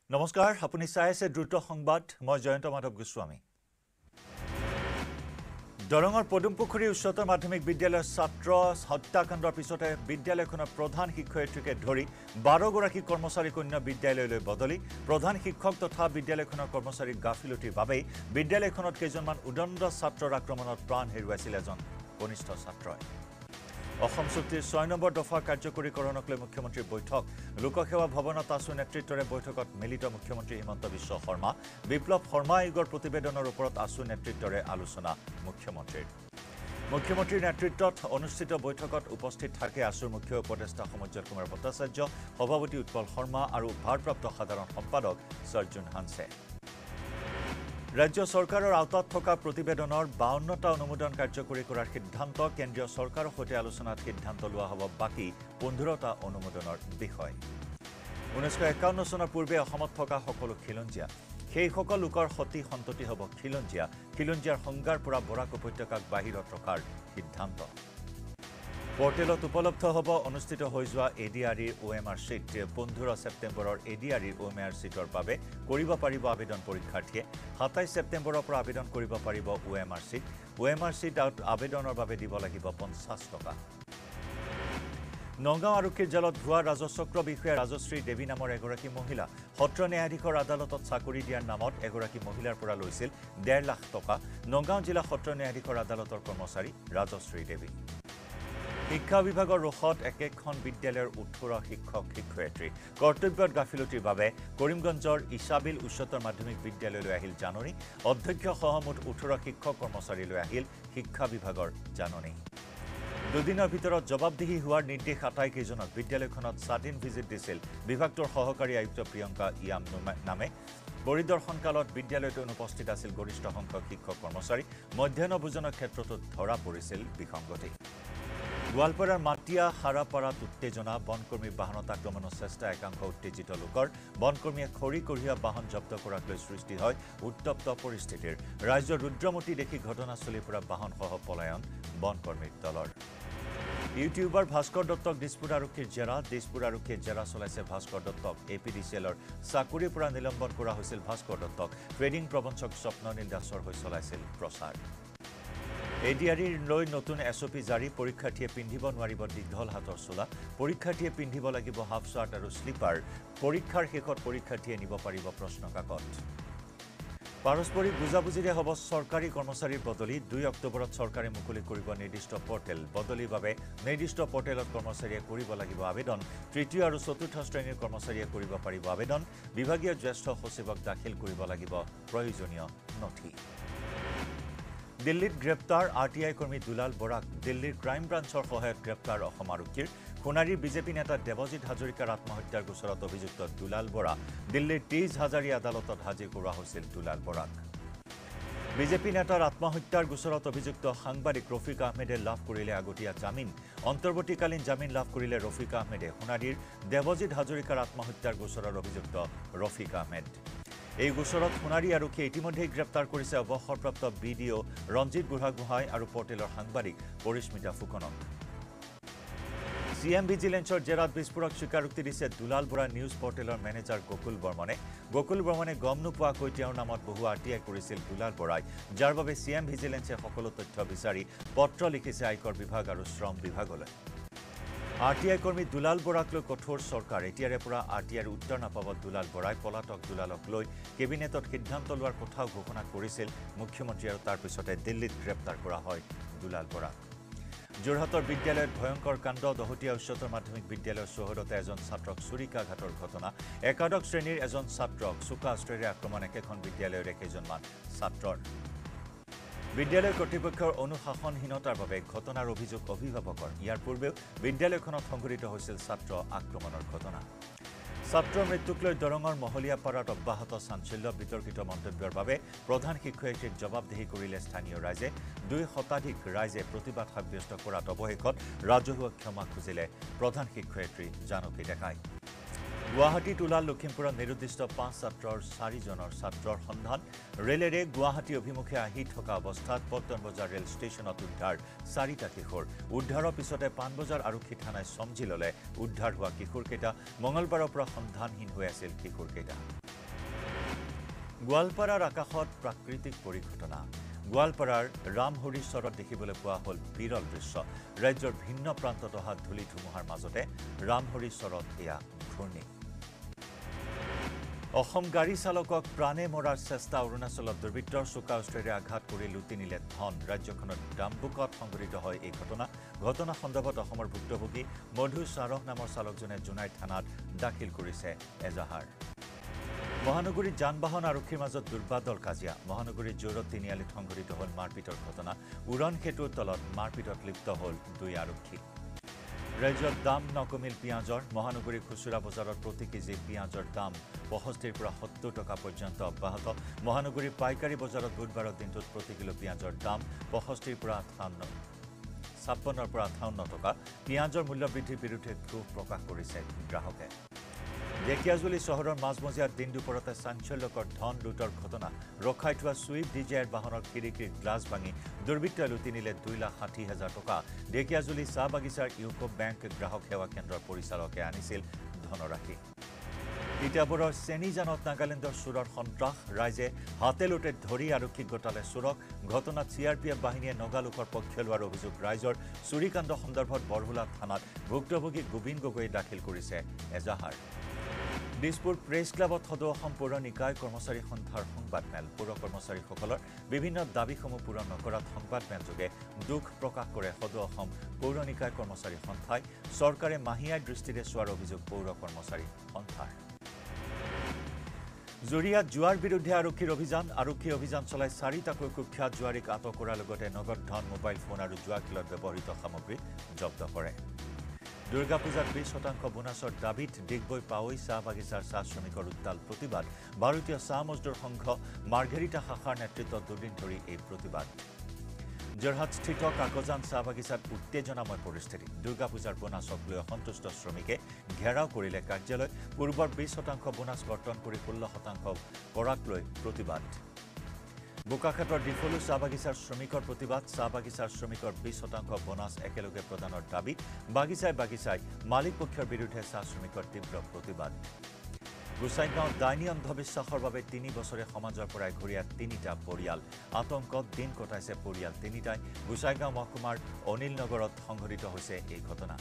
নমস্কাৰ আপুনি চাই আছে দ্ৰুত সংবাদ মই জয়ন্ত মাধৱ গোস্বামী দৰঙৰ পদুমপুখুৰী উচ্চতৰ মাধ্যমিক বিদ্যালয়ৰ ছাত্ৰ হত্যাকাণ্ডৰ পিছতে বিদ্যালয়খনৰ প্ৰধান শিক্ষয়িত্ৰীকে ধৰি 12 গৰাকী কৰ্মচাৰীক অন্য বিদ্যালয়লৈ বদলি প্ৰধান শিক্ষক তথা বিদ্যালয়খনৰ কৰ্মচাৰীক গাফিলতিৰ বাবে বিদ্যালয়খনত কেইজনমান উদণ্ড ছাত্ৰৰ আক্ৰমণত প্ৰাণ হেৰুৱাইছিল এজন কনিষ্ঠ ছাত্ৰই অসম চুক্তিৰ 6 নম্বৰ দফা কাৰ্যকৰীকৰণক লৈ মুখ্যমন্ত্ৰীৰ বৈঠক লোকসেৱা ভৱনত আছু নেতৃত্বৰে বৈঠকত মিলিত মুখ্যমন্ত্ৰী হিমন্ত বিশ্ব শৰ্মা বিপ্লৱ শৰ্মা আয়োগৰ প্ৰতিবেদনৰ ওপৰত আছু নেতৃত্বৰে আলোচনা মুখ্যমন্ত্ৰীৰ নেতৃত্বত অনুষ্ঠিত বৈঠকত উপস্থিত থাকে আছুৰ মুখ্য উপদেষ্টা সমজ্জল কুমাৰ ভট্টাচাৰ্য সভাপতি উৎপল শৰ্মা আৰু ভাৰপ্ৰাপ্ত সাধাৰণ সম্পাদক সৰ্জুন হানছে ৰাজ্য চৰকাৰৰ আওতাত থকা প্ৰতিবেদনৰ 52টা অনুমোদন কাৰ্যকৰী কৰাৰ সিদ্ধান্ত কেন্দ্ৰীয় চৰকাৰৰ সৈতে আলোচনাত সিদ্ধান্ত লোৱা হ'ব বাকি 15টা অনুমোদনৰ বিষয় 1951 চনৰ পূৰ্বে অসমত থকা সকলো খিলঞ্জীয়া সেই সকল লোকৰ সতি সন্ততি হ'ব খিলঞ্জীয়াৰ সংগাৰ পৰা বৰাক উপত্যকাক বাহিৰত ৰখাৰ সিদ্ধান্ত পোৰ্টেলত উপলব্ধ হ'ব অনুষ্ঠিত হৈ যোৱা এডিআৰইৰ ওএমআৰ চিট 15 ছেপ্টেম্বৰৰ এডিআৰইৰ ওএমআৰ চিটৰ বাবে কৰিব পাৰিব আবেদন পৰীক্ষাৰ্থীয়ে 27 ছেপ্টেম্বৰৰ পৰা আবেদন কৰিব পাৰিব ওএমআৰ চিট আবেদনৰ বাবে দিব লাগিব 50 টকা নগাঁও আৰক্ষীৰ জালত ভুৱা ৰাজচক্ৰ বিষয়া ৰাজশ্ৰী দেৱী নামৰ এগৰাকী মহিলা সত্ৰ ন্যায়াধীশৰ আদালতত চাকৰি দিয়াৰ নামত এগৰাকী মহিলাৰ পৰা লৈছিল 1.5 লাখ টকা নগাঁও জিলা সত্ৰ ন্যায়াধীশৰ আদালতৰ কৰ্মচাৰী ৰাজশ্ৰী দেৱী শিক্ষা বিভাগৰ ৰোষত একেখন বিদ্যালয়ৰ 18 শিক্ষক শিক্ষয়িত্ৰী কৰ্তব্যত গাফিলতিৰ বাবে কৰিমগঞ্জৰ ইছাবিল উচ্চতৰ মাধ্যমিক বিদ্যালয়লৈ আহিল জাননী অধ্যক্ষ সহ মুঠ 18 শিক্ষক কৰ্মচাৰীলৈ আহিল শিক্ষা বিভাগৰ জাননী দুদিনৰ ভিতৰত জবাবদিহি হোৱাৰ নিৰ্দেশ আটাই কেইজনক বিদ্যালয়খনত স্বাধীন ভিজিট দিছিল বিভাগটোৰ সহকাৰী আয়ুক্ত প্ৰিয়ংকা ইয়াম নামে পৰিদৰ্শনকালত বিদ্যালয়ত অনুপস্থিত আছিল গৰিষ্ঠ সংখ্যক শিক্ষক কৰ্মচাৰী মধ্যাহ্ন ভোজনৰ ক্ষেত্ৰতো ধৰা পৰিছিল বিসংগতি গোৱালপাৰাৰ মাটিয়া হাৰাপাৰাত উত্তেজনা বনকৰ্মীৰ বাহনত আক্ৰমণৰ চেষ্টা একাংশ উত্তেজিত লোকৰ বনকৰ্মীয়ে খৰি কঢ়িয়া বাহন জব্দ কৰাক লৈ সৃষ্টি হয় উত্তপ্ত পৰিস্থিতিৰ ৰাজ্যৰ ৰুদ্ৰমতী দেখি ঘটনাস্থলীৰ পৰা বাহনসহ পলায়ন বনকৰ্মীৰ দলৰ ইউটিউবাৰ ভাস্কৰ দত্তক দিছপুৰ আৰক্ষীৰ জেৰা চলাইছে ভাস্কৰ দত্তক এপিডিচিএলৰ চাকৰিৰ পৰা নিলম্বন কৰা হৈছিল ভাস্কৰ দত্তক ট্ৰেডিং প্ৰবঞ্চক স্বপ্ননীল দাসৰ হৈ চলাইছিল প্ৰচাৰ এডিআৰইৰ লৈ নতুন এছঅপি জাৰি পৰীক্ষাৰ্থীয়ে পিন্ধিব নোৱাৰিব দীঘল হাতৰ চোলা পৰীক্ষাৰ্থীয়ে পিন্ধিব লাগিব হাফ চাৰ্ট আৰু স্লিপাৰ পৰীক্ষাৰ শেষত পৰীক্ষাৰ্থীয়ে নিব পাৰিব প্ৰশ্ন কাকত পাৰস্পৰিক বুজাবুজিৰে হ'ব চৰকাৰী কৰ্মচাৰীৰ বদলি 2 অক্টোবৰত চৰকাৰে মুকলি কৰিব নিৰ্দিষ্ট পৰ্টেল বদলিৰ বাবে নিৰ্দিষ্ট পৰ্টেলত কৰ্মচাৰীয়ে কৰিব লাগিব আবেদন তৃতীয় আৰু চতুৰ্থ শ্ৰেণীৰ কৰ্মচাৰীয়ে কৰিব পাৰিব আবেদন বিভাগীয় জ্যেষ্ঠ সচিবক দাখিল কৰিব লাগিব প্ৰয়োজনীয় নথি দিল্লীত গ্ৰেপ্তাৰ আৰটিআই কৰ্মী দুলাল বৰাক দিল্লীৰ ক্ৰাইম ব্ৰাঞ্চৰ সহায়ত গ্ৰেপ্তাৰ অসম আৰক্ষীৰ সোণাৰীৰ বিজেপি নেতা দেৱজিৎ হাজৰিকাৰ আত্মহত্যাৰ গোচৰত অভিযুক্ত দুলাল বৰা দিল্লীৰ 30 হাজাৰী আদালতত হাজিৰ কৰোৱা হৈছিল দুলাল বৰাক বিজেপি নেতাৰ আত্মহত্যাৰ গোচৰত অভিযুক্ত সাংবাদিক ৰফিক আহমেদে লাভ কৰিলে আগতীয়া জামিন অন্তৰ্বৰ্তীকালীন জামিন লাভ কৰিলে ৰফিক আহমেদে সোণাৰীৰ দেৱজিৎ হাজৰিকাৰ আত্মহত্যাৰ গোচৰৰ অভিযুক্ত ৰফিক আহমেদ এই গোচৰত সোণাৰী আৰক্ষীয়ে ইতিমধ্যে গ্ৰেপ্তাৰ কৰিছে অৱসৰপ্ৰাপ্ত বিডিঅ ৰঞ্জিত বুঢ়াগোহাঁই আৰু পৰ্টেলৰ সাংবাদিক পৰিস্মিতা ফুকনক সিএম ভিজিলেন্সৰ জেৰাত বিস্ফোৰক স্বীকাৰোক্তি দিছে দুলাল বৰা নিউজ পৰ্টেলৰ মেনেজাৰ গকুল বৰ্মনে গম নোপোৱাকৈ তেওঁৰ নামত বহু আৰটিআই কৰিছিল দুলাল বৰাই যাৰ বাবে সিএম ভিজিলেন্সে সকলো তথ্য বিচাৰি পত্ৰ লিখিছে আয়কৰ বিভাগ আৰু শ্ৰম বিভাগলৈ আৰটিআই কৰ্মী দুলাল বৰাক লৈ কঠোৰ চৰকাৰ এতিয়াৰে পৰা আৰটিআইৰ উত্তৰ নাপাব দুলাল বৰাই পলাতক দুলালক লৈ কেবিনেটত সিদ্ধান্ত লোৱাৰ কথাও ঘোষণা কৰিছিল মুখ্যমন্ত্ৰী আৰু তাৰ পিছতে দিল্লীত গ্ৰেপ্তাৰ কৰা হয় দুলাল বৰাক যোৰহাটৰ বিদ্যালয়ত ভয়ংকৰ কাণ্ড দহতীয়া উচ্চতৰ মাধ্যমিক বিদ্যালয়ৰ চৌহদতে এজন ছাত্ৰক চুৰিকাঘাতৰ ঘটনা একাদশ শ্ৰেণীৰ এজন ছাত্ৰক চোকা অস্ত্ৰেৰে আক্ৰমণ একেখন বিদ্যালয়ৰে কেইজনমান ছাত্ৰৰ বিদ্যালয় কৰ্তৃপক্ষৰ অনুশাসনহীনতাৰ বাবে ঘটনাৰ অভিযোগ অভিভাৱকৰ ইয়াৰ পূৰ্বেও বিদ্যালয়খনত সংঘটিত হৈছিল ছাত্ৰ আক্ৰমণৰ ঘটনা ছাত্ৰৰ মৃত্যুক লৈ দৰঙৰ মহলীয়াপাৰাত অব্যাহত চাঞ্চল্য বিতৰ্কিত মন্তব্যৰ বাবে প্ৰধান শিক্ষয়িত্ৰীক জবাবদিহি কৰিলে স্থানীয় ৰাইজে 2 শতাধিক ৰাইজে প্ৰতিবাদ সাব্যস্ত কৰাত অৱশেষত ৰাজহুৱা ক্ষমা খুজিলে প্ৰধান শিক্ষয়িত্ৰী জানকী ডেকাই গুৱাহাটীত ওলাল লখিমপুৰত নিৰুদ্দিষ্ট 5 ছাত্ৰৰ 4জনৰ ছাত্ৰৰ সন্ধান ৰেলেৰে গুৱাহাটী অভিমুখে আহি থকা অৱস্থাত পল্টন বজাৰ ৰেল ষ্টেচনত উদ্ধাৰ 4টা কিশোৰ উদ্ধাৰৰ পিছতে পানবজাৰ আৰক্ষী থানাই সমজি ললে উদ্ধাৰ হোৱা কিশোৰকেইটা মঙলবাৰৰ পৰা সন্ধানহীন হৈ আছিল কিশোৰকেইটা গোৱালপাৰাৰ আকাশত প্ৰাকৃতিক পৰিঘটনা গোৱালপাৰাৰ ৰামহৰিশ্বৰত দেখিবলৈ পোৱা হ'ল বিৰল দৃশ্য ৰাজ্যৰ ভিন্ন প্ৰান্তত অহা ধূলি ধুমুহাৰ মাজতে ৰামহৰিশ্বৰত এয়া ঘূৰ্ণি অসম গাড়ী চালকক প্ৰাণে মৰাৰ চেষ্টা অৰুণাচলত দুৰ্বৃত্তৰ চোকা অস্ত্ৰেৰে আঘাত কৰি লুটি নিলে ধন ৰাজ্যখনত ডাম্বুকত সংঘটিত হয় এই ঘটনা সন্দৰ্ভত অসমৰ ভুক্তভোগী মধু চাৰহ নামৰ চালকজনে জোনাই থানাত দাখিল কৰিছে এজাহাৰ মহানগৰীত যান-বাহন আৰক্ষীৰ মাজত দুৰ্বাদল কাজিয়া মহানগৰীৰ জোৰত তিনিআলিত সংঘটিত হ'ল মাৰপিটৰ ঘটনা উৰণ সেতুৰ তলত মাৰপিটত লিপ্ত হ'ল দুই আৰক্ষী ৰাজ্যত দাম নকমিল পিঁয়াজৰ মহানগৰীৰ খুচুৰা বজাৰত প্ৰতি কেজি পিঁয়াজৰ দাম ৬৫ পৰা ৭০ টকা পৰ্যন্ত অব্যাহত মহানগৰীৰ পাইকাৰী বজাৰত বুধবাৰৰ দিনটোত প্ৰতি কিলো পিঁয়াজৰ দাম ৬৫ পৰা ৫৬ পৰা ৫৮ টকা পিঁয়াজৰ মূল্য বৃদ্ধিৰ বিৰুদ্ধে ক্ষোভ প্ৰকাশ কৰিছে গ্ৰাহকে ঢেকিয়াজুলি চহৰৰ মাজমজিয়াত দিন দুপৰতে চাঞ্চল্যকৰ ধন লুটৰ ঘটনা ৰখাই থোৱা সুইফ্ট ডিজায়াৰ বাহনৰ খিৰিকীৰ গ্লাছ ভাঙি দুৰ্বৃত্তই লুটি নিলে ২,৬০,০০০ টকা ঢেকিয়াজুলি চাহ বাগিচাৰ ইউকো বেংক গ্ৰাহক সেৱা কেন্দ্ৰৰ পৰিচালকে আনিছিল ধনৰাশি তিতাবৰৰ চেনিজানত নাগালেণ্ডৰ চোৰৰ সন্ত্ৰাস ৰাইজে হাতে লোটে ধৰি আৰক্ষীক গোটালে চোৰক ঘটনাত চিআৰপিএফ বাহিনীয়ে নগালোকৰ পক্ষ লোৱাৰ অভিযোগ ৰাইজৰ চুৰিকাণ্ড সন্দৰ্ভত বৰহুলা থানাত ভুক্তভোগী গোবিন্দ গগৈয়ে দাখিল কৰিছে এজাহাৰ দিছপুৰ প্ৰেছ ক্লাবত সদৌ অসম পৌৰ নিকায় কৰ্মচাৰী সন্থাৰ সংবাদমেল পৌৰ কৰ্মচাৰীসকলৰ বিভিন্ন দাবীসমূহ পূৰণ নকৰাত সংবাদমেলযোগে দুখ প্ৰকাশ কৰে সদৌ অসম পৌৰ নিকায় কৰ্মচাৰী সন্থাই চৰকাৰে মাহিয়াই দৃষ্টিৰে চোৱাৰ অভিযোগ পৌৰ কৰ্মচাৰী সন্থাৰ জুৰিয়াত জুৱাৰ বিৰুদ্ধে আৰক্ষীৰ অভিযান চলাই ৪টাকৈ কুখ্যাত জুৱাৰীক আটক কৰাৰ লগতে নগদ ধন মোবাইল ফোন আৰু জুৱা খেলত ব্যৱহৃত সামগ্ৰী জব্দ কৰে দুৰ্গা পূজাত ২০% বোনাছৰ দাবীত ডিগবৈ পাৱৈ চাহ বাগিচাৰ চাহ শ্ৰমিকৰ উত্তাল প্ৰতিবাদ ভাৰতীয় চাহ মজদুৰ সংঘ মাৰ্ঘেৰিটা শাখাৰ নেতৃত্বত দুদিন ধৰি এই প্ৰতিবাদ যোৰহাটস্থিত কাকজান চাহ বাগিচাত উত্তেজনাময় পৰিস্থিতি দুৰ্গা পূজাৰ বোনাছক লৈ অসন্তুষ্ট শ্ৰমিকে ঘেৰাও কৰিলে কাৰ্যালয় পূৰ্বৰ ২০% বোনাছ কৰ্তন কৰি ১৬% কৰাক লৈ প্ৰতিবাদ বোকাখাটৰ ডিফলু চাহ বাগিচাৰ শ্ৰমিকৰ প্ৰতিবাদ চাহ বাগিচাৰ শ্ৰমিকৰ ২০% বোনাছ একেলগে প্ৰদানৰ দাবীত বাগিচাই মালিক পক্ষৰ বিৰুদ্ধে চাহ শ্ৰমিকৰ তীব্ৰ প্ৰতিবাদ গোসাইগাঁও ডাইনী অন্ধবিশ্বাসৰ বাবে ৩ বছৰে সমাজৰ পৰা ঘূৰিয়া ৩টা পৰিয়াল আতংকত দিন কটাইছে পৰিয়াল ৩টাই গোসাইগাঁও মহকুমাৰ অনিল নগৰত সংঘটিত হৈছে এই ঘটনা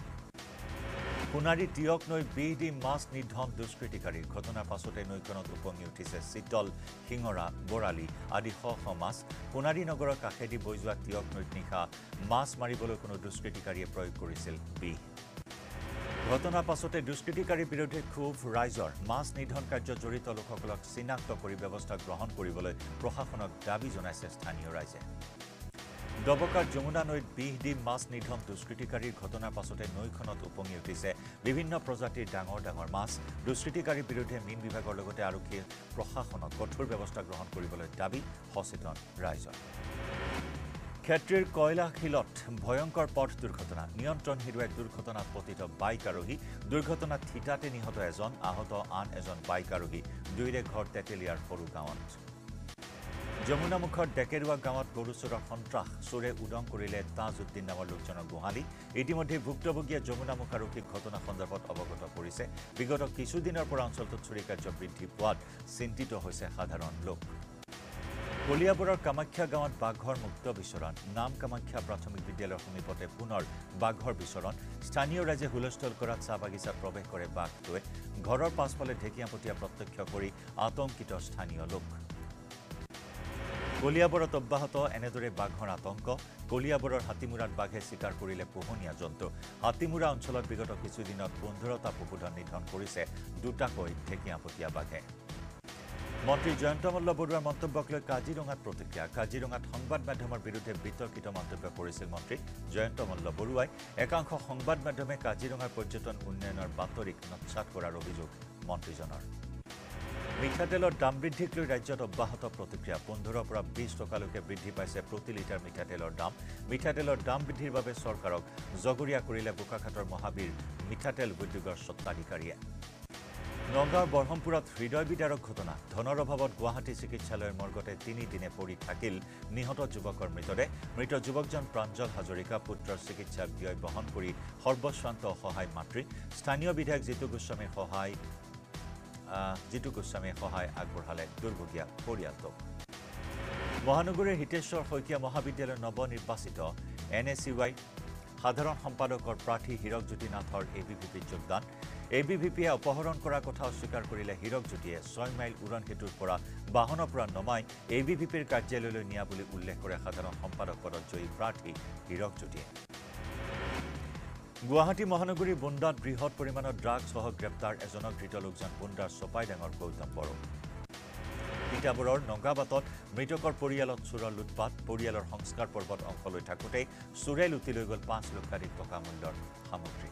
সোণাৰী টিয়ক নৈ বিধি মাছ নিধন দুষ্কৃতিকাৰীৰ ঘটনাৰ পাছতে নৈখনত উপঙি উঠিছে চিতল শিঙৰা বৰালি আদি শ মাছ সোণাৰী নগৰৰ কাষেদি বৈ যোৱা টিয়ক নৈত নিশা মাছ মাৰিবলৈ কোনো দুষ্কৃতিকাৰীয়ে প্ৰয়োগ কৰিছিল বিষ ঘটনাৰ পাছতে দুষ্কৃতিকাৰীৰ বিৰুদ্ধে ক্ষোভ ৰাইজৰ মাছ নিধন কাৰ্যত জড়িত লোকসকলক চিনাক্ত কৰি ব্যৱস্থা গ্ৰহণ কৰিবলৈ প্ৰশাসনক দাবী জনাইছে স্থানীয় ৰাইজে ডবকাৰ যমুনা নৈত বিষ দি মাছ নিধন দুষ্কৃতিকাৰীৰ ঘটনাৰ পাছতে নৈখনত উপঙি উঠিছে বিভিন্ন প্ৰজাতিৰ ডাঙৰ মাছ দুষ্কৃতিকাৰীৰ বিৰুদ্ধে মীন বিভাগৰ লগতে আৰক্ষী প্ৰশাসনক কঠোৰ ব্যৱস্থা গ্ৰহণ কৰিবলৈ দাবী সচেতন ৰাইজৰ ক্ষেত্ৰীৰ কয়লাশিলত ভয়ংকৰ পথ দুৰ্ঘটনা নিয়ন্ত্ৰণ হেৰুৱাই দুৰ্ঘটনাত পতিত বাইক আৰোহী দুৰ্ঘটনাত থিতাতে নিহত এজন আহত আন এজন বাইক আৰোহী দুয়োৰে ঘৰ তেতেলিয়াৰ সৰু গাঁৱত যমুনামুখৰ ডেকেৰুৱা গাঁৱত গৰু চোৰৰ সন্ত্ৰাস চোৰে উদং কৰিলে তাজউদ্দিন নামৰ লোকজনৰ গোহালি ইতিমধ্যে ভুক্তভোগীয়ে যমুনামুখ আৰক্ষীক ঘটনা সন্দৰ্ভত অৱগত কৰিছে বিগত কিছুদিনৰ পৰা অঞ্চলটোত চুৰি কাৰ্য বৃদ্ধি পোৱাত চিন্তিত হৈছে সাধাৰণ লোক কলিয়াবৰৰ কামাখ্যা গাঁৱত বাঘৰ মুক্ত বিচৰণ নাম কামাখ্যা প্ৰাথমিক বিদ্যালয়ৰ সমীপতে পুনৰ বাঘৰ বিচৰণ স্থানীয় ৰাইজে হুলস্থুল কৰাত চাহ বাগিচাত প্ৰৱেশ কৰে বাঘটোৱে ঘৰৰ পাছফালে ঢেকীয়াপতীয়া প্ৰত্যক্ষ কৰি আতংকিত স্থানীয় লোক কলিয়াবৰত অব্যাহত এনেদৰে বাঘৰ আতংক কলিয়াবৰৰ হাতীমুৰাত বাঘে চিকাৰ কৰিলে পোহনীয়া জন্তু হাতীমুৰা অঞ্চলত বিগত কিছুদিনত ১৫টা পশুধন নিধন কৰিছে দুটাকৈ ঢেকীয়াপতীয়া বাঘে মন্ত্ৰী জয়ন্ত মল্ল বৰুৱাৰ মন্তব্যক লৈ কাজিৰঙাত প্ৰতিক্ৰিয়া কাজিৰঙাত সংবাদ মাধ্যমৰ বিৰুদ্ধে বিতৰ্কিত মন্তব্য কৰিছিল মন্ত্ৰী জয়ন্ত মল্ল বৰুৱাই একাংশ সংবাদ মাধ্যমে কাজিৰঙাৰ পৰ্যটন উন্নয়নৰ বাতৰিক নৎসাত কৰাৰ অভিযোগ মন্ত্ৰীজনৰ মিঠাতেলৰ দাম বৃদ্ধিক লৈ ৰাজ্যত অব্যাহত প্ৰতিক্ৰিয়া ১৫ পৰা ২০ টকালৈকে বৃদ্ধি পাইছে প্ৰতি লিটাৰ মিঠাতেলৰ দাম বৃদ্ধিৰ বাবে চৰকাৰক জগৰীয়া কৰিলে বোকাখাটৰ মহাবীৰ মিঠাতেল উদ্যোগৰ স্বত্বাধিকাৰীয়ে নগাঁৱৰ বৰহমপুৰত হৃদয় বিদাৰক ঘটনা ধনৰ অভাৱত গুৱাহাটী চিকিৎসালয়ৰ মৰ্গতে ৩ দিনে পৰি থাকিল নিহত যুৱকৰ মৃতদেহ মৃত যুৱকজন প্ৰাঞ্জল হাজৰিকা পুত্ৰৰ চিকিৎসা ব্যয় বহন কৰি সৰ্বশ্ৰান্ত অসহায় মাতৃ স্থানীয় বিধায়ক জিতু গোস্বামীৰ সহায় জিতু গোস্বামীয়ে সহায় আগবঢ়ালে দুৰ্ভগীয়া পৰিয়ালটোক মহানগৰীৰ হিতেশ্বৰ শইকীয়া মহাবিদ্যালয়ৰ নৱনিৰ্বাচিত NACY সাধাৰণ সম্পাদকৰ প্ৰাৰ্থী হীৰকজ্যোতি নাথৰ ABVP যোগদান ABVPয়ে অপহৰণ কৰাৰ কথা অস্বীকাৰ কৰিলে হীৰকজ্যোতিয়ে 6 মাইল উৰণ হেতুৰ পৰা বাহনৰ পৰা নমাই ABVPৰ কাৰ্যালয়লৈ নিয়া বুলি উল্লেখ কৰে সাধাৰণ সম্পাদক পদত জয়ী প্ৰাৰ্থী হীৰকজ্যোতিয়ে গুৱাহাটী মহানগৰীৰ বুন্দাত বৃহৎ পৰিমাণৰ ড্ৰাগছ সহ গ্ৰেপ্তাৰ এজনক ধৃত লোকজন বুন্দাৰ চপাইডাঙৰ গৌতম বড়ো ইটাবৰৰ নগাবাটত মৃতকৰ পৰিয়ালত চোৰৰ লুটপাট পৰিয়ালৰ সংস্কাৰ পৰ্বত অংশ লৈ থাকোঁতে চোৰে লুটি লৈ গ'ল 5 লক্ষাধিক টকা মূল্যৰ সামগ্ৰী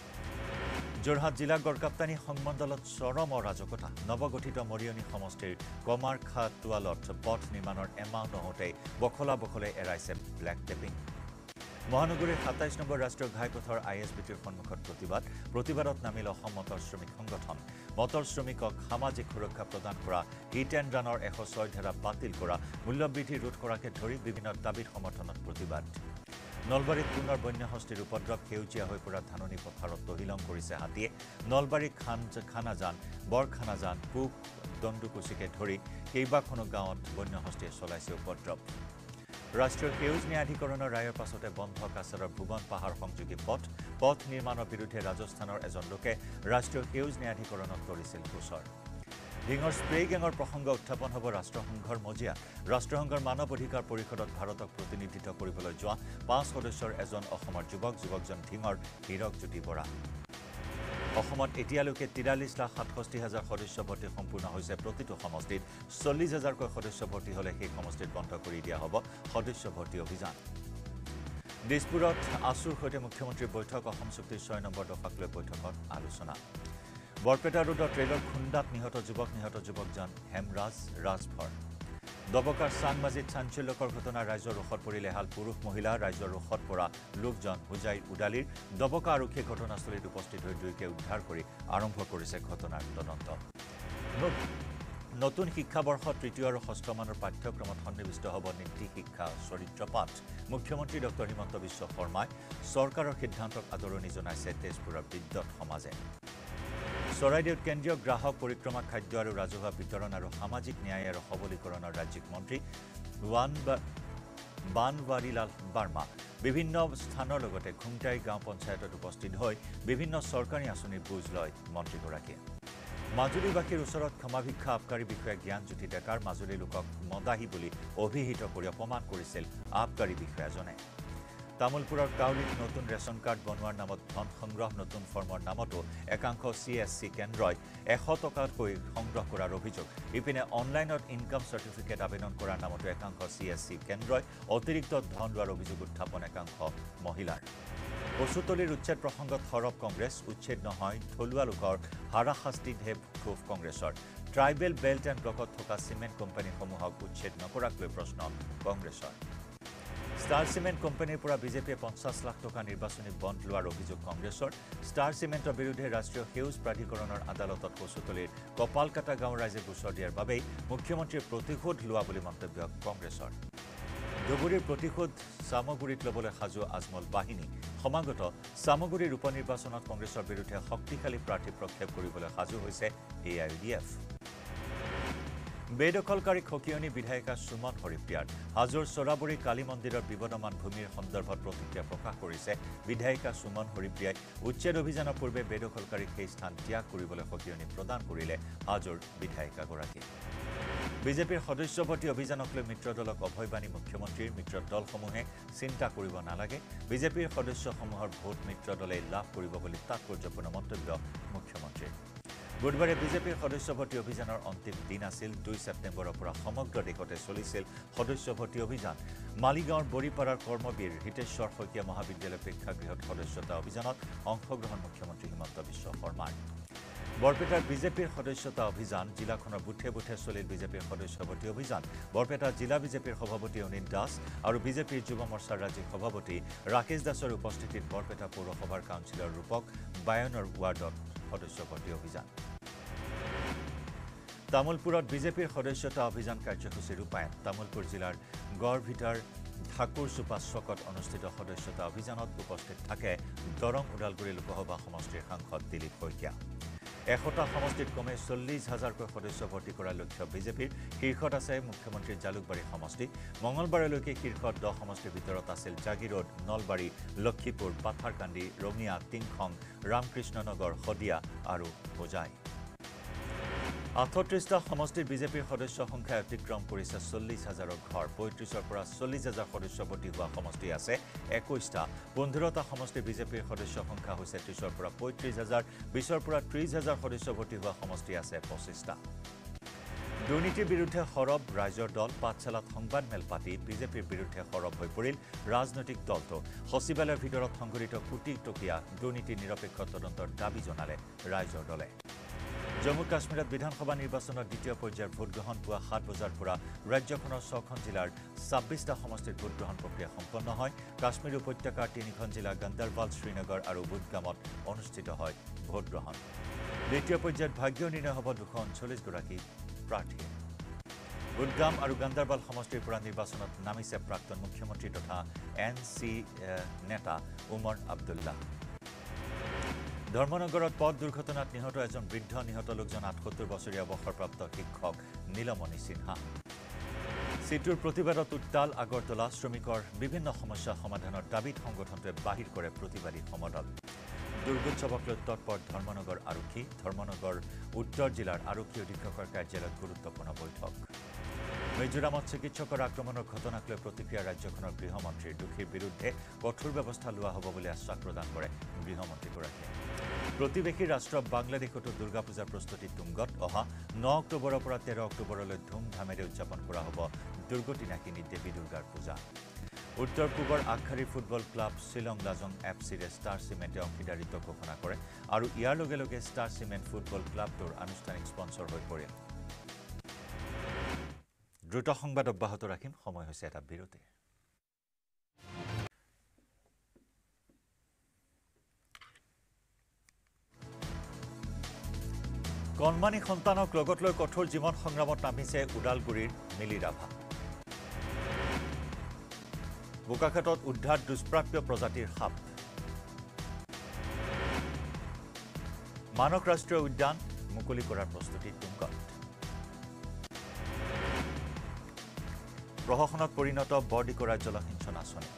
যোৰহাট জিলা গড়কাপ্তানী সংমণ্ডলত চৰম অৰাজকতা নৱগঠিত মৰিয়নি সমষ্টিৰ কমাৰখা তোৱালত পথ নিৰ্মাণৰ এমাহ নহওঁতে বখলে এৰাইছে ব্লেক টেপিং মহানগৰীৰ 27 নম্বৰ ৰাষ্ট্ৰীয় ঘাইপথৰ ISBTৰ সন্মুখত প্ৰতিবাদত নামিল অসম মটৰ শ্ৰমিক সংগঠন মটৰ শ্ৰমিকক সামাজিক সুৰক্ষা প্ৰদান কৰা হিট এণ্ড ৰানৰ 106 ধাৰা বাতিল কৰা মূল্যবৃদ্ধি ৰোধ কৰাকে ধৰি বিভিন্ন দাবীৰ সমৰ্থনত প্ৰতিবাদ নলবাৰীত পুনৰ বন্যহস্তীৰ উপদ্ৰৱ সেউজীয়া হৈ পৰা ধাননি পথাৰত তহিলং কৰিছে হাতীয়ে নলবাৰী খানাজান বৰখানাজান পুক দণ্ডুকুচিকে ধৰি কেইবাখনো গাঁৱত বন্যহস্তীয়ে চলাইছে উপদ্ৰৱ ৰাষ্ট্ৰীয় সেউজ ন্যায়াধিকৰণৰ ৰায়ৰ পাছতে বন্ধ কাছাৰৰ ভুৱন পাহাৰ সংযোগী পথ নিৰ্মাণৰ বিৰুদ্ধে ৰাজস্থানৰ এজন লোকে ৰাষ্ট্ৰীয় সেউজ ন্যায়াধিকৰণত কৰিছিল গোচৰ ঢিঙৰ স্প্ৰে গেঙৰ প্ৰসংগ উত্থাপন হ'ব ৰাষ্ট্ৰসংঘৰ মজিয়া ৰাষ্ট্ৰসংঘৰ মানৱ অধিকাৰ পৰিষদত ভাৰতক প্ৰতিনিধিত্ব কৰিবলৈ যোৱা 5 সদস্যৰ এজন অসমৰ যুৱকজন ঢিঙৰ হীৰকজ্যোতি বৰা অসমত এতিয়ালৈকে 43,67,000 সদস্য ভৰ্তি সম্পূৰ্ণ হৈছে প্ৰতিটো সমষ্টিত 40,000কৈ সদস্য ভৰ্তি হ'লে সেই সমষ্টিত বন্ধ কৰি দিয়া হ'ব সদস্য ভৰ্তি অভিযান দিছপুৰত আছুৰ সৈতে মুখ্যমন্ত্ৰীৰ বৈঠক অসম চুক্তিৰ 6 নম্বৰ দফাক লৈ বৈঠকত আলোচনা বৰপেটা ৰোডত ৰেলৰ খুন্দাত নিহত যুৱকজন হেমৰাজ ৰাজভৰ দবকাৰ চাংমাজিত চাঞ্চল্যকৰ ঘটনা ৰাইজৰ ৰোষত পৰিলে হাল পুৰুষ মহিলা ৰাইজৰ ৰোষত পৰা লোকজন হুজাইৰ উডালিৰ দবকা আৰক্ষী ঘটনাস্থলীত উপস্থিত হৈ দুইকে উদ্ধাৰ কৰি আৰম্ভ কৰিছে ঘটনাৰ তদন্ত নতুন শিক্ষাবৰ্ষত 3য় আৰু 6ষ্ঠ মানৰ পাঠ্যক্ৰমত সন্নিৱিষ্ট হ'ব নীতি শিক্ষা চৰিত্ৰ পাঠ মুখ্যমন্ত্ৰী ডক্টৰ হিমন্ত বিশ্ব শৰ্মাই চৰকাৰৰ সিদ্ধান্তক আদৰণি জনাইছে তেজপুৰৰ বিদ্যুৎ সমাজে চৰাইদেউত কেন্দ্ৰীয় গ্ৰাহক পৰিক্ৰমা খাদ্য আৰু ৰাজহুৱা বিতৰণ আৰু সামাজিক ন্যায় আৰু সবলীকৰণৰ ৰাজ্যিক মন্ত্ৰী বানৱাৰীলাল বাৰ্মা বিভিন্ন স্থানৰ লগতে ঘুমটাই গাঁও পঞ্চায়তত উপস্থিত হৈ বিভিন্ন চৰকাৰী আঁচনিৰ বুজ লয় মন্ত্ৰীগৰাকীয়ে মাজুলীবাসীৰ ওচৰত ক্ষমাভিক্ষা আবকাৰী বিষয়া জ্ঞানজ্যোতি ডেকাৰ মাজুলী লোকক মদাহী বুলি অভিহিত কৰি অপমান কৰিছিল আবকাৰী বিষয়াজনে তামুলপুৰৰ কাউলিত নতুন ৰেচন কাৰ্ড বনোৱাৰ নামত ধন সংগ্ৰহ নতুন ফৰ্মৰ নামতো একাংশ CSC কেন্দ্ৰই 100 টকাতকৈ সংগ্ৰহ কৰাৰ অভিযোগ ইপিনে অনলাইনত ইনকাম সাৰ্টিফিকেট আবেদন কৰাৰ নামতো একাংশ CSC কেন্দ্ৰই অতিৰিক্ত ধন লোৱাৰ অভিযোগ উত্থাপন একাংশ মহিলাৰ কচুতলিৰ উচ্ছেদ প্ৰসংগত সৰব কংগ্ৰেছ উচ্ছেদ নহয় থলুৱা লোকৰ হাৰাশাস্তিতহে ক্ষোভ কংগ্ৰেছৰ ট্ৰাইবেল বেল্ট এণ্ড ব্লকত থকা চিমেণ্ট কোম্পানীসমূহক উচ্ছেদ নকৰাক লৈ প্ৰশ্ন কংগ্ৰেছৰ ষ্টাৰ চিমেণ্ট কোম্পানীৰ পৰা বিজেপিয়ে 50 লাখ টকা নিৰ্বাচনী বণ্ড লোৱাৰ অভিযোগ কংগ্ৰেছৰ ষ্টাৰ চিমেণ্টৰ বিৰুদ্ধে ৰাষ্ট্ৰীয় সেউজ প্ৰাধিকৰণৰ আদালতত কচুতলিৰ কপালকাটা গাঁৱৰ ৰাইজে গোচৰ দিয়াৰ বাবেই মুখ্যমন্ত্ৰীয়ে প্ৰতিশোধ লোৱা বুলি মন্তব্য কংগ্ৰেছৰ ধুবুৰীৰ প্ৰতিশোধ সামগুৰিত ল'বলৈ সাজু আজমল বাহিনী সমাগত সামগুৰিৰ উপ নিৰ্বাচনত কংগ্ৰেছৰ বিৰুদ্ধে শক্তিশালী প্ৰাৰ্থী প্ৰক্ষেপ কৰিবলৈ সাজু হৈছে AIUDF বেদখলকাৰী খকিয়নী বিধায়িকা সুমন হৰিপ্ৰিয়াৰ হাজোৰ চৰাবৰী কালী মন্দিৰৰ বিবদমান ভূমিৰ সন্দৰ্ভত প্ৰতিক্ৰিয়া প্ৰকাশ কৰিছে বিধায়িকা সুমন হৰিপ্ৰিয়াই উচ্ছেদ অভিযানৰ পূৰ্বে বেদখলকাৰীক সেই স্থান ত্যাগ কৰিবলৈ খকিয়নী প্ৰদান কৰিলে হাজোৰ বিধায়িকাগৰাকী বিজেপিৰ সদস্যভৰ্তি অভিযানক লৈ মিত্ৰ দলক অভয়বাণী মুখ্যমন্ত্ৰীৰ মিত্ৰ দলসমূহে চিন্তা কৰিব নালাগে বিজেপিৰ সদস্যসমূহৰ ভোট মিত্ৰ দলে লাভ কৰিব বুলি তাৎপৰ্যপূৰ্ণ মন্তব্য মুখ্যমন্ত্ৰীৰ বুধবাৰে বিজেপিৰ সদস্যভৰ্তি অভিযানৰ অন্তিম দিন আছিল 2 ছেপ্টেম্বৰৰ পৰা সমগ্ৰ দেশতে চলিছিল সদস্যভৰ্তি অভিযান মালিগাঁৱৰ বৰিপাৰাৰ কৰ্মবীৰ হিতেশ্বৰ শইকীয়া মহাবিদ্যালয় প্ৰেক্ষাগৃহত সদস্যতা অভিযানত অংশগ্ৰহণ মুখ্যমন্ত্ৰী হিমন্ত বিশ্ব শৰ্মাৰ বৰপেটাৰ বিজেপিৰ সদস্যতা অভিযান জিলাখনৰ বুথে বুথে চলিল বিজেপিৰ সদস্যভৰ্তি অভিযান বৰপেটা জিলা বিজেপিৰ সভাপতি অনিল দাস আৰু বিজেপিৰ যুৱ মৰ্চাৰ ৰাজ্যিক সভাপতি ৰাকেশ দাসৰ উপস্থিতিত বৰপেটা পৌৰসভাৰ কাউন্সিলৰ ৰূপক বায়নৰ ৱাৰ্ডত সদস্যভৰ্তি অভিযান তামুলপুৰত বিজেপিৰ সদস্যতা অভিযান কাৰ্যসূচী ৰূপায়ণ তামুলপুৰ জিলাৰ গড়ভিটাৰ ঠাকুৰ সুপাছ চকত অনুষ্ঠিত সদস্যতা অভিযানত উপস্থিত থাকে দৰং ওদালগুৰি লোকসভা সমষ্টিৰ সাংসদ দিলীপ শইকীয়া 100টা সমষ্টিত কমে 40,000কৈ সদস্য ভৰ্তি কৰাৰ লক্ষ্য বিজেপিৰ শীৰ্ষত আছে মুখ্যমন্ত্ৰী জালুকবাৰী সমষ্টি মঙলবাৰলৈকে শীৰ্ষত 10 সমষ্টিৰ ভিতৰত আছিল জাগিৰোড নলবাৰী লক্ষীপুৰ পাথাৰকান্দি ৰঙিয়া টিংখং ৰামকৃষ্ণনগৰ হদিয়া আৰু হোজাই 38টা সমষ্টিৰ বিজেপিৰ সদস্য সংখ্যা অতিক্ৰম কৰিছে 40,000ৰ ঘৰ 35ৰ পৰা 40,000 সদস্য ভৰ্তি হোৱা সমষ্টি আছে 21টা 15টা সমষ্টিৰ বিজেপিৰ সদস্য সংখ্যা হৈছে 30ৰ পৰা 35,000 20ৰ পৰা 30,000 সদস্য ভৰ্তি হোৱা সমষ্টি আছে 25টা দুৰ্নীতিৰ বিৰুদ্ধে সৰব ৰাইজৰ দল পাঠশালাত সংবাদমেল পাতি বিজেপিৰ বিৰুদ্ধে সৰব হৈ পৰিল ৰাজনৈতিক দলটো সচিবালয়ৰ ভিতৰত সংঘটিত কোটি টকীয়া দুৰ্নীতি নিৰপেক্ষ তদন্তৰ দাবী জনালে ৰাইজৰ দলে জম্মু কাশ্মীৰত বিধানসভা নিৰ্বাচনৰ দ্বিতীয় পৰ্যায়ৰ ভোটগ্ৰহণ পুৱা 7 বজাৰ পৰা ৰাজ্যখনৰ 6খন জিলাৰ 26টা সমষ্টিত ভোটগ্ৰহণ প্ৰক্ৰিয়া সম্পন্ন হয় কাশ্মীৰ উপত্যকাৰ 3খন জিলা গণ্ডাৰবাল শ্ৰীনগৰ আৰু বুদগামত অনুষ্ঠিত হয় ভোটগ্ৰহণ দ্বিতীয় পৰ্যায়ত ভাগ্য নিৰ্ণয় হ'ব 239 গৰাকী প্ৰাৰ্থী বুদগাম আৰু গণ্ডাৰবাল সমষ্টিৰ পৰা নিৰ্বাচনত নামিছে প্ৰাক্তন মুখ্যমন্ত্ৰী তথা এনচি নেতা উমৰ আব্দুল্লাহ ধৰ্মনগৰত পথ দুৰ্ঘটনাত নিহত এজন বৃদ্ধ নিহত লোকজন 78 বছৰীয়া অৱসৰপ্ৰাপ্ত শিক্ষক নীলমণি সিনহা সিটুৰ প্ৰতিবাদত উত্তাল আগৰতলা শ্ৰমিকৰ বিভিন্ন সমস্যা সমাধানৰ দাবীত সংগঠনটোৱে বাহিৰ কৰে প্ৰতিবাদী সমদল দুৰ্গোৎসৱক লৈ তৎপৰ ধৰ্মনগৰ আৰক্ষী ধৰ্মনগৰ উত্তৰ জিলাৰ আৰক্ষী অধীক্ষকৰ কাৰ্যালয়ত গুৰুত্বপূৰ্ণ বৈঠক মিজোৰামত চিকিৎসকৰ আক্ৰমণৰ ঘটনাক লৈ প্ৰতিক্ৰিয়া ৰাজ্যখনৰ গৃহমন্ত্ৰীৰ দোষীৰ বিৰুদ্ধে কঠোৰ ব্যৱস্থা লোৱা হ'ব বুলি আশ্বাস প্ৰদান কৰে গৃহমন্ত্ৰীগৰাকীয়ে প্ৰতিবেশী ৰাষ্ট্ৰ বাংলাদেশতো দুৰ্গা পূজাৰ প্ৰস্তুতি তুংগত অহা 9 অক্টোবৰৰ পৰা 13 অক্টোবৰলৈ ধুমধামেৰে উদযাপন কৰা হ'ব দুৰ্গতিনাশিনী দেৱী দুৰ্গাৰ পূজা উত্তৰ পূবৰ আগশাৰীৰ ফুটবল ক্লাব শ্বিলং লাজং এফচিৰে ষ্টাৰ চিমেণ্টে অংশীদাৰিত্ব ঘোষণা কৰে আৰু ইয়াৰ লগে লগে ষ্টাৰ চিমেণ্ট ফুটবল ক্লাবটোৰ আনুষ্ঠানিক স্পন্সৰ হৈ পৰিল দ্ৰুত সংবাদ অব্যাহত ৰাখিম সময় হৈছে এটা বিৰতি কণমানি সন্তানক লগত লৈ কঠোৰ জীৱন সংগ্ৰামত নামিছে উদালগুৰিৰ মিলিৰাভা বোকাখাটত উদ্ধাৰ দুষ্প্ৰাপ্য প্ৰজাতিৰ সাপ মানস ৰাষ্ট্ৰীয় উদ্যান মুকলি কৰাৰ প্ৰস্তুতি তুংগত প্ৰশাসনত পৰিণত বৰডিকৰা জলসিঞ্চন আঁচনি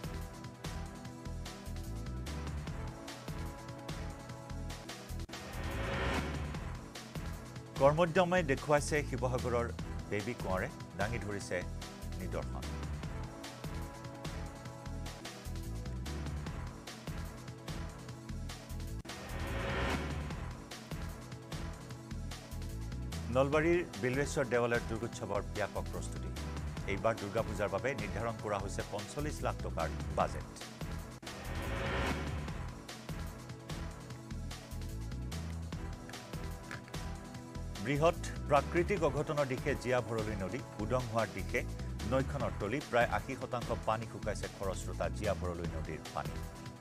কৰ্মোদ্যমে দেখুৱাইছে শিৱসাগৰৰ বেবী কোঁৱৰে দাঙি ধৰিছে নিদৰ্শন নলবাৰীৰ বিলৰেশ্বৰ দেৱালয়ৰ দুৰ্গোৎসৱৰ ব্যাপক প্ৰস্তুতি এইবাৰ দুৰ্গা পূজাৰ বাবে নিৰ্ধাৰণ কৰা হৈছে 45 লাখ টকাৰ বাজেট বৃহৎ প্ৰাকৃতিক অঘটনৰ দিশে জিয়া ভৰলী নদী উদং হোৱাৰ দিশে নৈখনৰ তলি প্ৰায় 80% পানী শুকাইছে খৰস্ৰোতা জিয়া ভৰলী নদীৰ পানী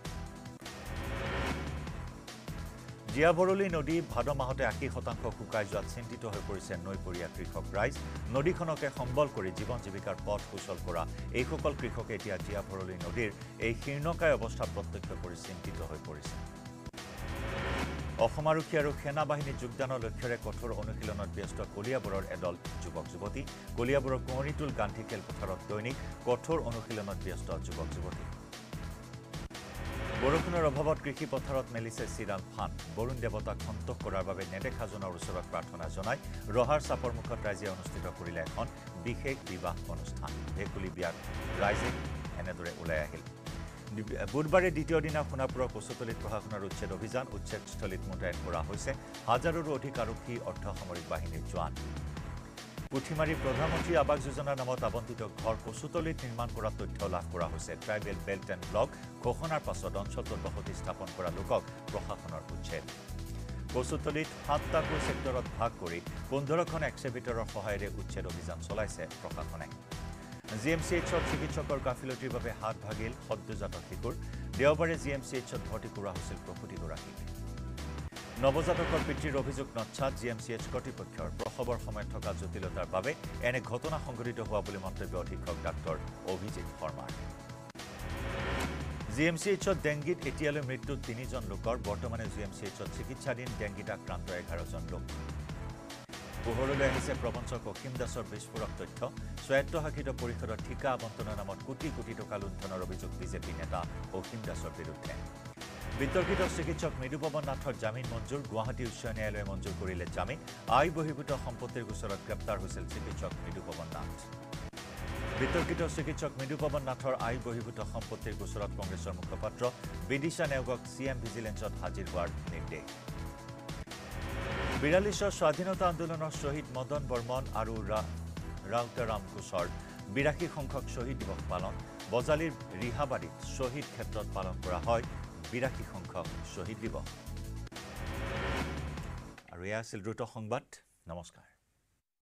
জিয়া ভৰলী নদী ভাদ মাহতে 80% শুকাই যোৱাত চিন্তিত হৈ পৰিছে নৈপৰীয়া কৃষক ৰাইজ নদীখনকে সম্বল কৰি জীৱন জীৱিকাৰ পথ সুচল কৰা এইসকল কৃষকে এতিয়া জিয়া ভৰলী নদীৰ এই শীৰ্ণকায় অৱস্থা প্ৰত্যক্ষ কৰি চিন্তিত হৈ পৰিছে অসম আৰক্ষী আৰু সেনা বাহিনী যোগদানৰ লক্ষ্যৰে কঠোৰ অনুশীলনত ব্যস্ত কলিয়াবৰৰ এদল যুৱক যুৱতী কলিয়াবৰৰ কুঁৱৰীটোল গান্ধী খেলপথাৰত দৈনিক কঠোৰ অনুশীলনত ব্যস্ত যুৱক যুৱতী বৰষুণৰ অভাৱত কৃষি পথাৰত মেলিছে চিৰাল ফান বৰুণ দেৱতাক সন্তোষ কৰাৰ বাবে নেদেখাজনৰ ওচৰত প্ৰাৰ্থনা জনাই ৰহাৰ চাপৰ মুখত ৰাইজে অনুষ্ঠিত কৰিলে এখন বিশেষ বিবাহ অনুষ্ঠান ভেকুলী বিয়াত ৰাইজে এনেদৰে ওলাই আহিল বুধবাৰে দ্বিতীয় দিনা সোণাপুৰৰ কচুতলিত প্ৰশাসনৰ উচ্ছেদ অভিযান উচ্ছেদস্থলীত মোতায়েন কৰা হৈছে হাজাৰৰো অধিক আৰক্ষী অৰ্ধসামৰিক বাহিনীৰ জোৱান পুঠিমাৰী প্ৰধানমন্ত্ৰী আৱাস যোজনাৰ নামত আবণ্টিত ঘৰ কচুতলিত নিৰ্মাণ কৰাৰ তথ্য লাভ কৰা হৈছে ট্ৰাইবেল বেল্ট এণ্ড ব্লক ঘোষণাৰ পাছত অঞ্চলটোত বসতি স্থাপন কৰা লোকক প্ৰশাসনৰ উচ্ছেদ কচুতলিত 7টাকৈ ছেক্টৰত ভাগ কৰি 15খন এক্সিবিটৰৰ সহায়েৰে উচ্ছেদ অভিযান চলাইছে প্ৰশাসনে জিএমচিএইচত চিকিৎসকৰ গাফিলতিৰ বাবে হাত ভাগিল সদ্যজাত শিশুৰ দেওবাৰে জিএমচিএইচত ভৰ্তি কৰা হৈছিল প্ৰসূতিগৰাকীক নৱজাতকৰ পিতৃৰ অভিযোগ নচ্ছাত জিএমচিএইচ কৰ্তৃপক্ষৰ প্ৰসৱৰ সময়ত থকা জটিলতাৰ বাবে এনে ঘটনা সংঘটিত হোৱা বুলি মন্তব্য অধীক্ষক ডাক্তৰ অভিজিৎ শৰ্মাৰ জিএমচিএইচত ডেংগিত এতিয়ালৈ মৃত্যু 3 জন লোকৰ বৰ্তমানে জিএমচিএইচত চিকিৎসাধীন ডেংগিত আক্ৰান্ত 11 জন লোক পোহৰলৈ আহিছে প্ৰবঞ্চক অসীম দাসৰ বিস্ফোৰক তথ্য স্বায়ত্তশাসিত পৰিষদৰ ঠিকা আবণ্টনৰ নামত কোটি কোটি টকা লুণ্ঠনৰ অভিযোগ বিজেপি নেতা অসীম দাসৰ বিৰুদ্ধে বিতৰ্কিত চিকিৎসক মৃদুপৱন নাথৰ জামিন মঞ্জুৰ গুৱাহাটী উচ্চ ন্যায়ালয়ে মঞ্জুৰ কৰিলে জামিন আয় বহিৰ্ভূত সম্পত্তিৰ গোচৰত গ্ৰেপ্তাৰ হৈছিল চিকিৎসক মৃদুপৱন নাথ বিতৰ্কিত চিকিৎসক মৃদুপৱন নাথৰ আয় বহিৰ্ভূত সম্পত্তিৰ গোচৰত কংগ্ৰেছৰ মুখপাত্ৰ বিদিশা নেওগক চিএম ভিজিলেন্সত হাজিৰ হোৱাৰ নিৰ্দেশ 42 স্বাধীনতা আন্দোলনৰ শ্বহীদ মদন বৰ্মন আৰু ৰাউতাৰাম কোচৰ 82 সংখ্যক শ্বহীদ দিৱস পালন বজালীৰ ৰিহাবাৰীত শ্বহীদ ক্ষেত্ৰত পালন কৰা হয় 82 সংখ্যক শ্বহীদ দিৱস আৰু এয়া আছিল দ্ৰুত সংবাদ নমস্কাৰ